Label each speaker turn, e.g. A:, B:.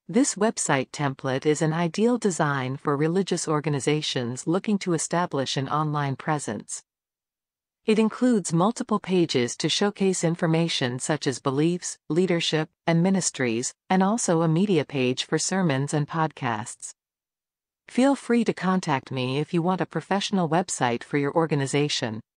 A: This website template is an ideal design for religious organizations looking to establish an online presence. It includes multiple pages to showcase information such as beliefs, leadership, and ministries, and also a media page for sermons and podcasts. Feel free to contact me if you want a professional website for your organization.